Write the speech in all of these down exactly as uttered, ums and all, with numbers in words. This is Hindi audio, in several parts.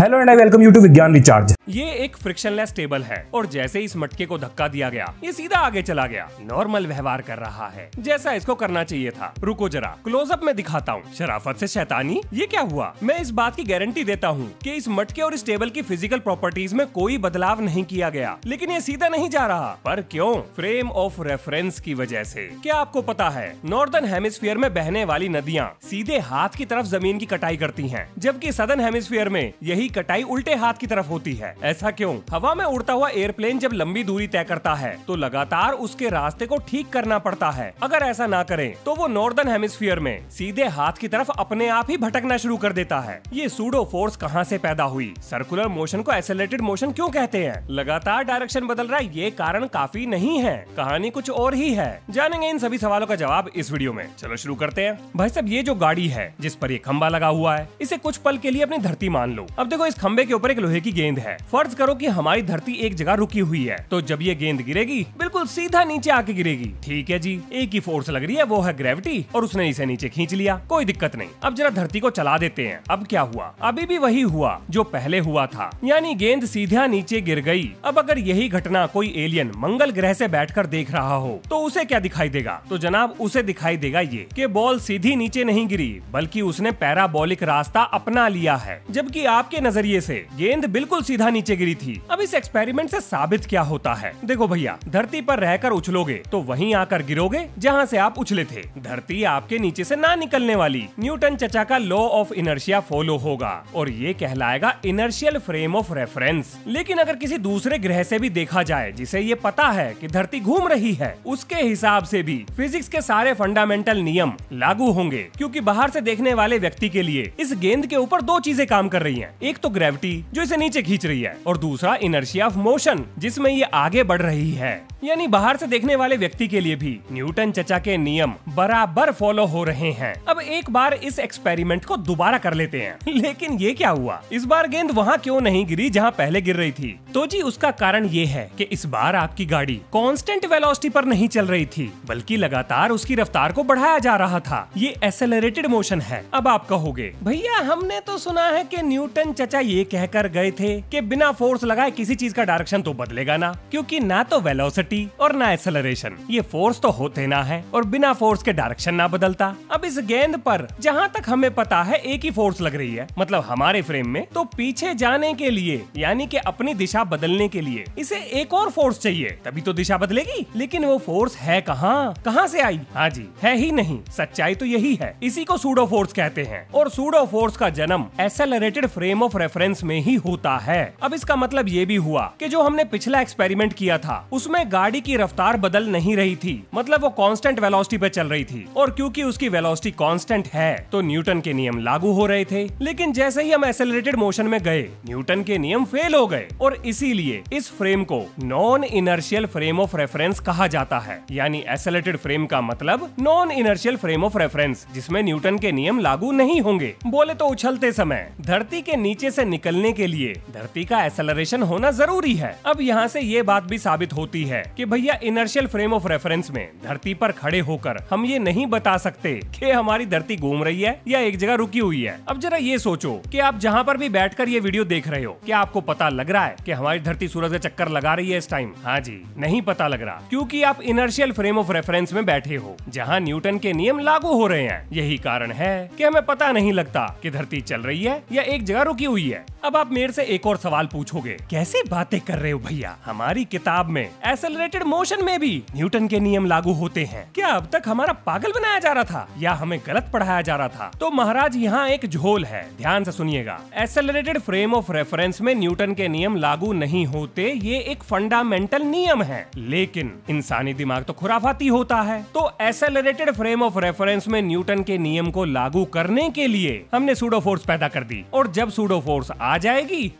Hello and I welcome you to Vigyan recharge. ये एक फ्रिक्शनलेस टेबल है और जैसे इस मटके को धक्का दिया गया ये सीधा आगे चला गया, नॉर्मल व्यवहार कर रहा है जैसा इसको करना चाहिए था। रुको जरा क्लोजअप में दिखाता हूँ। शराफत से शैतानी, ये क्या हुआ? मैं इस बात की गारंटी देता हूँ कि इस मटके और इस टेबल की फिजिकल प्रॉपर्टीज में कोई बदलाव नहीं किया गया, लेकिन ये सीधा नहीं जा रहा। पर क्यों? फ्रेम ऑफ रेफरेंस की वजह से। क्या आपको पता है नॉर्दर्न हेमिस्फीयर में बहने वाली नदियाँ सीधे हाथ की तरफ जमीन की कटाई करती है, जबकि सदर्न हेमिस्फीयर में यही कटाई उल्टे हाथ की तरफ होती है। ऐसा क्यों? हवा में उड़ता हुआ एयरप्लेन जब लंबी दूरी तय करता है तो लगातार उसके रास्ते को ठीक करना पड़ता है। अगर ऐसा ना करें तो वो नॉर्दर्न हेमिस्फीयर में सीधे हाथ की तरफ अपने आप ही भटकना शुरू कर देता है। ये सूडो फोर्स कहाँ से पैदा हुई? सर्कुलर मोशन को एक्सेलरेटेड मोशन क्यों कहते हैं? लगातार डायरेक्शन बदल रहा है, ये कारण काफी नहीं है, कहानी कुछ और ही है। जानेंगे इन सभी सवालों का जवाब इस वीडियो में। चलो शुरू करते हैं। भाई साहब, ये जो गाड़ी है जिस पर ये खंबा लगा हुआ है, इसे कुछ पल के लिए अपनी धरती मान लो। अब देखो, इस खंबे के ऊपर एक लोहे की गेंद है। फर्ज करो कि हमारी धरती एक जगह रुकी हुई है, तो जब ये गेंद गिरेगी बिल्कुल सीधा नीचे आके गिरेगी। ठीक है जी, एक ही फोर्स लग रही है, वो है ग्रेविटी, और उसने इसे नीचे खींच लिया, कोई दिक्कत नहीं। अब जरा धरती को चला देते हैं। अब क्या हुआ? अभी भी वही हुआ जो पहले हुआ था, यानी गेंद सीधा नीचे गिर गई। अब अगर यही घटना कोई एलियन मंगल ग्रह से बैठकर देख रहा हो तो उसे क्या दिखाई देगा? तो जनाब उसे दिखाई देगा ये कि बॉल सीधी नीचे नहीं गिरी, बल्कि उसने पैराबोलिक रास्ता अपना लिया है, जबकि आपके नजरिए से गेंद बिल्कुल सीधा नीचे गिरी थी। अब इस एक्सपेरिमेंट से साबित क्या होता है? देखो भैया, धरती पर रहकर उछलोगे तो वहीं आकर गिरोगे जहां से आप उछले थे। धरती आपके नीचे से ना निकलने वाली। न्यूटन चचा का लॉ ऑफ इनर्शिया फॉलो होगा और ये कहलाएगा इनर्शियल फ्रेम ऑफ रेफरेंस। लेकिन अगर किसी दूसरे ग्रह से भी देखा जाए जिसे ये पता है कि धरती घूम रही है, उसके हिसाब से भी फिजिक्स के सारे फंडामेंटल नियम लागू होंगे, क्योंकि बाहर से देखने वाले व्यक्ति के लिए इस गेंद के ऊपर दो चीजें काम कर रही हैं। एक तो ग्रेविटी जो इसे नीचे खींच रही है, और दूसरा इनर्शिया ऑफ मोशन जिसमें ये आगे बढ़ रही है। यानी बाहर से देखने वाले व्यक्ति के लिए भी न्यूटन चचा के नियम बराबर फॉलो हो रहे हैं। अब एक बार इस एक्सपेरिमेंट को दोबारा कर लेते हैं। लेकिन ये क्या हुआ? इस बार गेंद वहाँ क्यों नहीं गिरी जहाँ पहले गिर रही थी? तो जी उसका कारण ये है कि इस बार आपकी गाड़ी कांस्टेंट वेलोसिटी पर नहीं चल रही थी, बल्कि लगातार उसकी रफ्तार को बढ़ाया जा रहा था। ये एक्सेलरेटेड मोशन है। अब आप कहोगे, भैया हमने तो सुना है कि न्यूटन चचा ये कहकर गए थे कि बिना फोर्स लगाए किसी चीज का डायरेक्शन तो बदलेगा ना, क्योंकि ना तो वेलोसिटी और ना एक्सेलरेशन, ये फोर्स तो होते ना है, और बिना फोर्स के डायरेक्शन ना बदलता। अब इस गेंद पर जहाँ तक हमें पता है एक ही फोर्स लग रही है, मतलब हमारे फ्रेम में, तो पीछे जाने के लिए यानी कि अपनी दिशा बदलने के लिए इसे एक और फोर्स चाहिए, तभी तो दिशा बदलेगी। लेकिन वो फोर्स है कहाँ? कहाँ से आई? हाँ जी, है ही नहीं। सच्चाई तो यही है, इसी को सूडो फोर्स कहते हैं, और सूडो फोर्स का जन्म एक्सेलरेटेड फ्रेम ऑफ रेफरेंस में ही होता है। अब इसका मतलब ये भी हुआ कि जो हमने पिछला एक्सपेरिमेंट किया था उसमें गाड़ी की रफ्तार बदल नहीं रही थी, मतलब वो कांस्टेंट वेलोसिटी पे चल रही थी, और क्योंकि उसकी वेलोसिटी कांस्टेंट है तो न्यूटन के नियम लागू हो रहे थे। लेकिन जैसे ही हम एक्सेलरेटेड मोशन में गए न्यूटन के नियम फेल हो गए, और इसीलिए इस फ्रेम को non inertial frame of reference कहा जाता है। यानी एक्सेलरेटेड फ्रेम का मतलब non inertial frame of reference, जिसमें न्यूटन के नियम लागू नहीं होंगे। बोले तो उछलते समय धरती के नीचे से निकलने के लिए धरती का एक्सेलरेशन होना जरूरी है। अब यहाँ से ये बात भी साबित होती है कि भैया इनर्शियल फ्रेम ऑफ रेफरेंस में धरती पर खड़े होकर हम ये नहीं बता सकते कि हमारी धरती घूम रही है या एक जगह रुकी हुई है। अब जरा ये सोचो कि आप जहाँ पर भी बैठकर ये वीडियो देख रहे हो, क्या आपको पता लग रहा है कि हमारी धरती सूरज का चक्कर लगा रही है इस टाइम? हाँ जी, नहीं पता लग रहा, क्योंकि आप इनर्शियल फ्रेम ऑफ रेफरेंस में बैठे हो जहाँ न्यूटन के नियम लागू हो रहे हैं। यही कारण है कि हमें पता नहीं लगता कि धरती चल रही है या एक जगह रुकी हुई है। अब आप मेरे से एक और सवाल पूछोगे, कैसे बातें कर रहे हो भैया? हमारी किताब में एक्सेलरेटेड मोशन में भी न्यूटन के नियम लागू होते हैं। क्या अब तक हमारा पागल बनाया जा रहा था या हमें गलत पढ़ाया जा रहा था? तो महाराज यहाँ एक झोल है, ध्यान से सुनिएगा। एक्सेलरेटेड फ्रेम ऑफ रेफरेंस में न्यूटन के नियम लागू नहीं होते, ये एक फंडामेंटल नियम है। लेकिन इंसानी दिमाग तो खुराफाती होता है, तो एक्सेलरेटेड फ्रेम ऑफ रेफरेंस में न्यूटन के नियम को लागू करने के लिए हमने सूडो फोर्स पैदा कर दी, और जब सूडो फोर्स आ जाएगी तब नॉन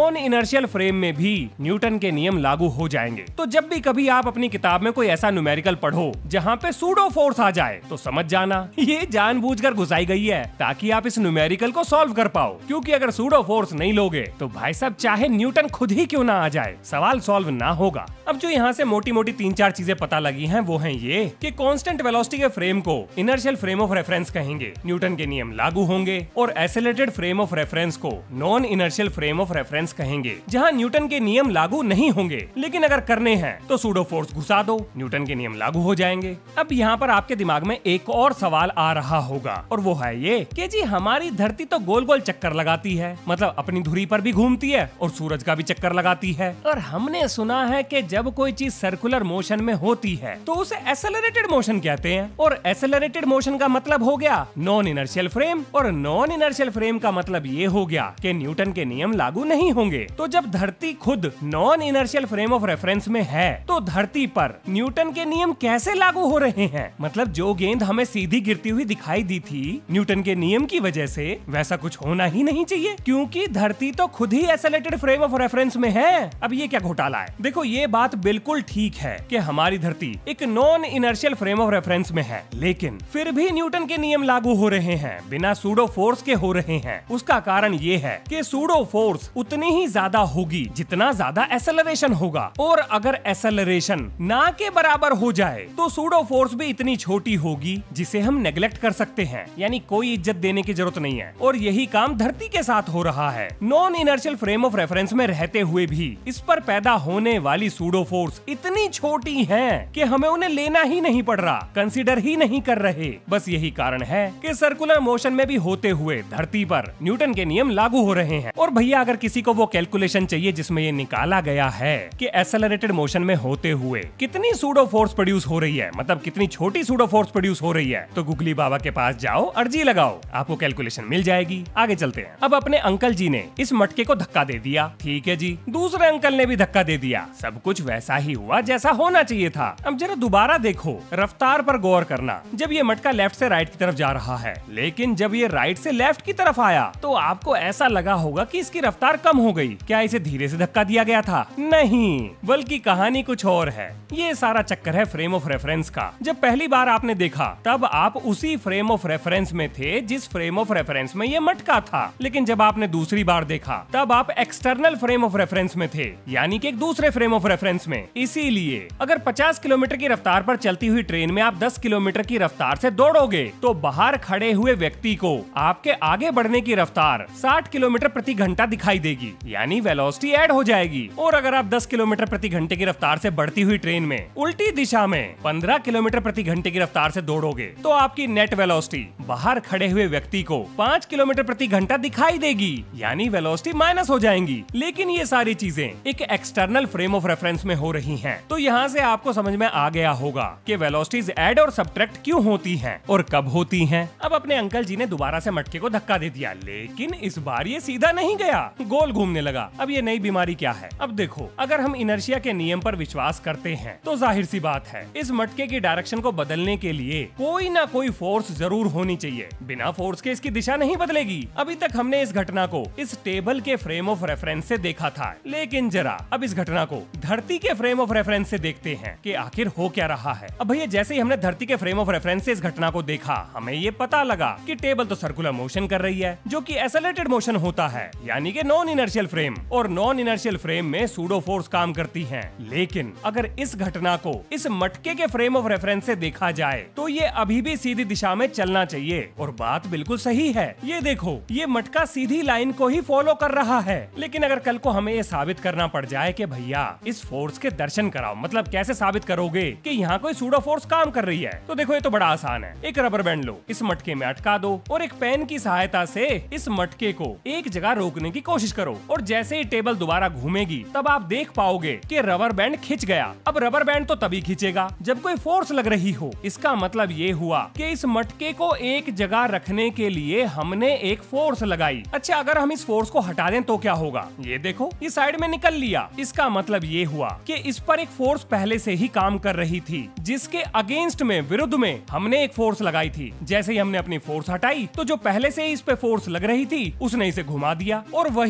नॉन इनर्शियल फ्रेम में भी न्यूटन के नियम लागू हो जाएंगे। तो जब भी कभी आप अपनी किताब में कोई ऐसा न्यूमेरिकल पढ़ो जहाँ पे सूडो फोर्स आ जाए तो समझ जाना ये जानबूझकर घुसाई गई है ताकि आप इस न्यूमेरिकल को सॉल्व कर पाओ, क्योंकि अगर सूडो फोर्स नहीं लोगे तो भाई साहब चाहे न्यूटन खुद ही क्यों ना आ जाए सवाल सॉल्व ना होगा। अब जो यहाँ से मोटी मोटी तीन चार चीजें पता लगी हैं वो हैं ये कि कांस्टेंट वेलोसिटी के फ्रेम को इनर्शियल फ्रेम ऑफ रेफरेंस कहेंगे, न्यूटन के नियम लागू होंगे, और एक्सेलरेटेड फ्रेम ऑफ रेफरेंस को non inertial frame of reference कहेंगे जहाँ न्यूटन के नियम लागू नहीं होंगे, लेकिन अगर करने हैं तो सूडो फोर्स घुसा दो, न्यूटन के नियम लागू हो जाएंगे। अब यहाँ पर आपके दिमाग में एक और सवाल आ रहा होगा और वो है ये कि जी हमारी धरती तो गोल गोल चक्कर लगाती है, मतलब अपनी धुरी पर भी घूमती है और सूरज का भी चक्कर लगाती है, और हमने सुना है कि जब कोई चीज सर्कुलर मोशन में होती है तो उसे एक्सेलरेटेड मोशन कहते हैं, और एक्सेलरेटेड मोशन का मतलब हो गया नॉन इनर्शियल फ्रेम, और नॉन इनर्शियल फ्रेम का मतलब ये हो गया कि न्यूटन के नियम लागू नहीं होंगे। तो जब धरती खुद non inertial frame of reference में है तो धरती पर न्यूटन के नियम कैसे लागू हो रहे हैं? मतलब जो गेंद हमें सीधी गिरती हुई दिखाई दी थी न्यूटन के नियम की वजह से, वैसा कुछ होना ही नहीं चाहिए क्योंकि धरती तो खुद ही एक्सेलरेटेड फ्रेम ऑफ रेफरेंस में है। अब ये क्या घोटाला है? देखो ये बात बिल्कुल ठीक है कि हमारी धरती एक non inertial frame of reference में है, लेकिन फिर भी न्यूटन के नियम लागू हो रहे हैं, बिना सूडो फोर्स के हो रहे हैं। उसका कारण ये है कि सूडो फोर्स उतनी ही ज्यादा होगी जितना ज्यादा एक्सेलरेशन होगा, और अगर एक्सेलरेशन ना के बराबर हो जाए तो सूडो फोर्स भी इतनी छोटी होगी जिसे हम नेग्लेक्ट कर सकते हैं, यानी कोई इज्जत देने की जरूरत नहीं है। और यही काम धरती के साथ हो रहा है। Non inertial frame of reference में रहते हुए भी इस पर पैदा होने वाली सूडो फोर्स इतनी छोटी हैं कि हमें उन्हें लेना ही नहीं पड़ रहा, कंसीडर ही नहीं कर रहे। बस यही कारण है कि सर्कुलर मोशन में भी होते हुए धरती पर न्यूटन के नियम लागू हो रहे हैं। और भैया अगर किसी को वो कैलकुलेशन चाहिए जिसमें ये निकाला गया है कि एक्सेलरेटेड मोशन में होते हुए कितनी सूडो फोर्स प्रोड्यूस हो रही है, मतलब कितनी छोटी सूडो फोर्स प्रोड्यूस हो रही है, तो गुगली बाबा के पास जाओ, अर्जी लगाओ, आपको कैलकुलेशन मिल जाएगी। आगे चलते हैं। अब अपने अंकल जी ने इस मटके को धक्का दे दिया, ठीक है जी, दूसरे अंकल ने भी धक्का दे दिया, सब कुछ वैसा ही हुआ जैसा होना चाहिए था। अब जरा दोबारा देखो, रफ्तार पर गौर करना। जब ये मटका लेफ्ट से राइट की तरफ जा रहा है, लेकिन जब ये राइट से लेफ्ट की तरफ आया तो आपको ऐसा लगा होगा कि इसकी रफ्तार कम हो गई। क्या इसे धीरे से धक्का दिया गया था? नहीं, बल्कि कहानी कुछ और है। ये सारा चक्कर है फ्रेम ऑफ रेफरेंस का। जब पहली बार आपने देखा तब आप उसी फ्रेम ऑफ रेफरेंस में थे जिस फ्रेम ऑफ रेफरेंस में ये मटका था, लेकिन जब आपने दूसरी बार देखा तब आप एक्सटर्नल फ्रेम ऑफ रेफरेंस में थे, यानी कि एक दूसरे फ्रेम ऑफ रेफरेंस में। इसीलिए अगर पचास किलोमीटर की रफ्तार पर चलती हुई ट्रेन में आप दस किलोमीटर की रफ्तार से दौड़ोगे तो बाहर खड़े हुए व्यक्ति को आपके आगे बढ़ने की रफ्तार साठ किलोमीटर प्रति घंटा दिखाई देगी, यानी वेलोसिटी ऐड हो जाएगी। और अगर आप दस किलोमीटर प्रति घंटे की रफ्तार से बढ़ती हुई ट्रेन में उल्टी दिशा में पंद्रह किलोमीटर प्रति घंटे की रफ्तार से दौड़ोगे तो आपकी नेट वेलोसिटी बाहर खड़े हुए व्यक्ति को पाँच किलोमीटर प्रति घंटा दिखाई देगी, यानी वेलोसिटी माइनस हो जाएंगी। लेकिन ये सारी चीजें एक एक्सटर्नल फ्रेम ऑफ रेफरेंस में हो रही हैं। तो यहाँ से आपको समझ में आ गया होगा कि वेलोसिटीज ऐड और सब्ट्रैक्ट क्यों होती हैं और कब होती हैं। अब अपने अंकल जी ने दोबारा से मटके को धक्का दे दिया, लेकिन इस बार ये सीधा नहीं गया, गोल घूमने लगा। अब ये नई बीमारी क्या है? अब देखो, अगर हम इनर्शिया के नियम पर विश्वास करते हैं तो जाहिर सी बात है इस मटके की डायरेक्शन को बदलने के लिए कोई ना कोई फोर्स जरूर होनी चाहिए। बिना फोर्स के इसकी दिशा नहीं बदलेगी। अभी तक हमने इस घटना को इस टेबल के फ्रेम ऑफ रेफरेंस से देखा था, लेकिन जरा अब इस घटना को धरती के फ्रेम ऑफ रेफरेंस से देखते हैं कि आखिर हो क्या रहा है। अब भैया जैसे ही हमने धरती के फ्रेम ऑफ रेफरेंस से इस घटना को देखा, हमें ये पता लगा कि टेबल तो सर्कुलर मोशन कर रही है, जो कि एक्सेलरेटेड मोशन होता है, यानी कि नॉन इनर्शियल फ्रेम, और नॉन इनर्शियल फ्रेम में सूडो फोर्स काम करती हैं। लेकिन अगर इस घटना को इस मटके के फ्रेम ऑफ रेफरेंस से देखा जाए तो ये अभी भी सीधी दिशा में चलना चाहिए, और बात बिल्कुल सही है। ये देखो, ये मटका सीधी लाइन को ही फॉलो कर रहा है। लेकिन अगर कल को हमें ये साबित करना पड़ जाए कि भैया इस फोर्स के दर्शन कराओ, मतलब कैसे साबित करोगे कि यहाँ कोई सूडो फोर्स काम कर रही है? तो देखो ये तो बड़ा आसान है। एक रबर बैंड लो, इस मटके में अटका दो और एक पेन की सहायता से इस मटके को एक जगह रोकने की कोशिश करो, और जैसे ही टेबल दोबारा घूमेगी तब आप देख पाओगे कि रबर बैंड खिंच गया। अब रबर बैंड तो तभी खिंचेगा जब कोई फोर्स लग रही हो। इसका मतलब ये हुआ कि इस मटके को एक जगह रखने के लिए हमने एक फोर्स लगाई। अच्छा, अगर हम इस फोर्स को हटा दें तो क्या होगा? ये देखो, ये साइड में निकल लिया। इसका मतलब ये हुआ कि इस पर एक फोर्स पहले से ही काम कर रही थी, जिसके अगेंस्ट में, विरुद्ध में हमने एक फोर्स लगाई थी। जैसे ही हमने अपनी फोर्स हटाई तो जो पहले से ही इस पे फोर्स लग रही थी उसने इसे घुमा दिया, और वही थी सूडो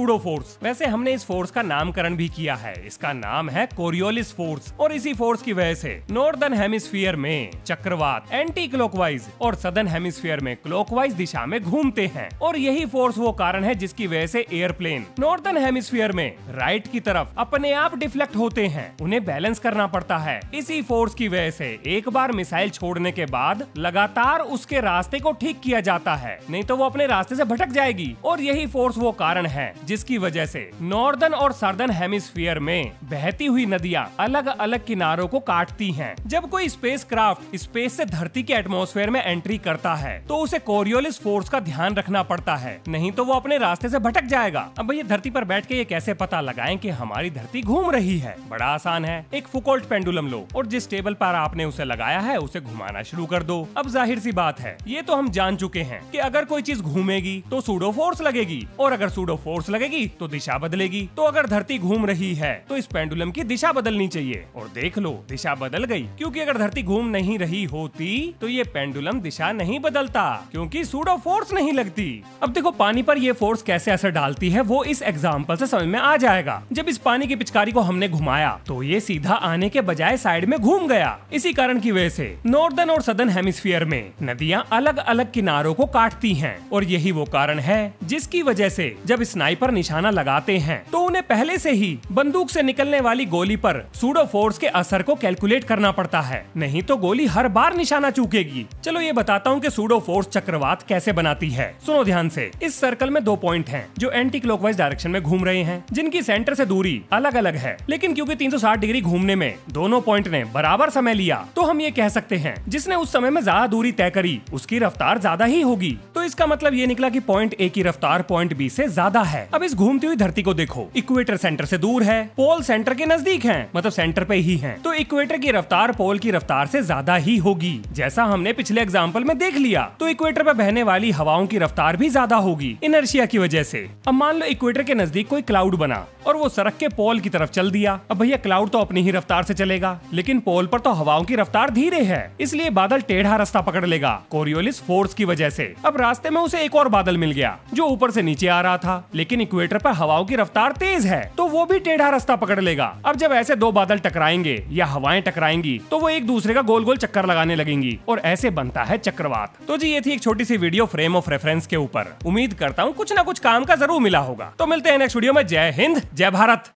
सूडो फोर्स। वैसे हमने इस फोर्स का नामकरण भी किया है, इसका नाम है कोरियोलिस फोर्स। और इसी फोर्स की वजह से नॉर्दर्न हेमिस्फीयर में चक्रवात एंटी क्लॉकवाइज और सदर्न हेमिस्फीयर में क्लॉकवाइज दिशा में घूमते हैं। और यही फोर्स वो कारण है जिसकी वजह से एयरप्लेन नॉर्दर्न हेमिस्फीयर में राइट की तरफ अपने आप डिफ्लेक्ट होते हैं, उन्हें बैलेंस करना पड़ता है। इसी फोर्स की वजह से एक बार मिसाइल छोड़ने के बाद लगातार उसके रास्ते को ठीक किया जाता है, नहीं तो वो अपने रास्ते से भटक जाएगी। और यही फोर्स वो कारण है जिसकी वजह से नॉर्दर्न और सदर्न हेमिस्फीयर में बहती हुई नदियां अलग अलग किनारों को काटती हैं। जब कोई स्पेसक्राफ्ट स्पेस से धरती के एटमॉस्फेयर में एंट्री करता है तो उसे कोरियोलिस फोर्स का ध्यान रखना पड़ता है, नहीं तो वो अपने रास्ते से भटक जाएगा। अब भैया धरती पर बैठ के ये कैसे पता लगाएं कि हमारी धरती घूम रही है? बड़ा आसान है, एक फुकोल्ट पेंडुलम लो और जिस टेबल पर आपने उसे लगाया है उसे घुमाना शुरू कर दो। अब जाहिर सी बात है, ये तो हम जान चुके हैं कि अगर कोई चीज घूमेगी तो सूडो फोर्स लगेगी, और अगर सूडो फोर्स लगेगी तो दिशा बदलेगी। तो अगर धरती घूम रही है तो इस पेंडुलम की दिशा बदलनी चाहिए, और देख लो दिशा बदल गई, क्योंकि अगर धरती घूम नहीं रही होती तो ये पेंडुलम दिशा नहीं बदलता, क्योंकि सूडो फोर्स नहीं लगती। अब देखो पानी पर ये फोर्स कैसे असर डालती है वो इस एग्जाम्पल से समझ में आ जाएगा। जब इस पानी की पिचकारी को हमने घुमाया तो ये सीधा आने के बजाय साइड में घूम गया। इसी कारण की वजह से नॉर्दर्न और सदर्न हेमिस्फीयर में नदियां अलग अलग किनारों को काटती हैं, और यही वो कारण है जिसकी वजह से जब स्नाइपर निशाना लगाते हैं तो उन्हें पहले से ही बंदूक से निकलने वाली गोली पर सूडो फोर्स के असर को कैलकुलेट करना पड़ता है, नहीं तो गोली हर बार निशाना चूकेगी। चलो ये बताता हूँ कि सूडो फोर्स चक्रवात कैसे बनाती है। सुनो ध्यान से, इस सर्कल में दो पॉइंट हैं जो एंटी क्लॉकवाइज डायरेक्शन में घूम रहे हैं, जिनकी सेंटर से दूरी अलग अलग है, लेकिन क्योंकि तीन सौ साठ डिग्री घूमने में दोनों पॉइंट ने बराबर समय लिया तो हम ये कह सकते हैं जिसने उस समय में ज्यादा दूरी तय करी उसकी रफ्तार ज्यादा ही होगी। तो इसका मतलब ये निकला कि पॉइंट ए की रफ्तार पॉइंट बी से ज्यादा है। अब इस घूमती हुई धरती को देखो, इक्वेटर सेंटर से दूर है, पोल सेंटर के नजदीक है, मतलब सेंटर पे ही है, तो इक्वेटर की रफ्तार पोल की रफ्तार से ज्यादा ही होगी, जैसा हमने पिछले एग्जाम्पल में देख लिया। तो इक्वेटर पे बहने वाली हवाओं की रफ्तार भी ज्यादा होगी इनर्शिया की वजह से। अब मान लो इक्वेटर के नजदीक कोई क्लाउड बना और वो सड़क के पोल की तरफ चल दिया। अब भैया क्लाउड तो अपनी ही रफ्तार से चलेगा, लेकिन पोल पर तो हवाओं की रफ्तार धीरे है, इसलिए बादल टेढ़ा रास्ता पकड़ लेगा कोरियोलिस फोर्स की वजह से। अब रास्ते में उसे एक और बादल मिल गया जो ऊपर से नीचे आ रहा था, लेकिन इक्वेटर पर हवाओं की रफ्तार तेज है तो वो भी टेढ़ा रास्ता पकड़ लेगा। अब जब ऐसे दो बादल टकराएंगे या हवाएं टकराएंगी तो वो एक दूसरे का गोल गोल चक्कर लगाने लगेंगी, और ऐसे बनता है चक्रवात। तो जी ये थी एक छोटी सी वीडियो फ्रेम ऑफ रेफरेंस के ऊपर। उम्मीद करता हूँ कुछ ना कुछ काम का जरूर मिला होगा। तो मिलते हैं नेक्स्ट वीडियो में। जय हिंद, जय भारत।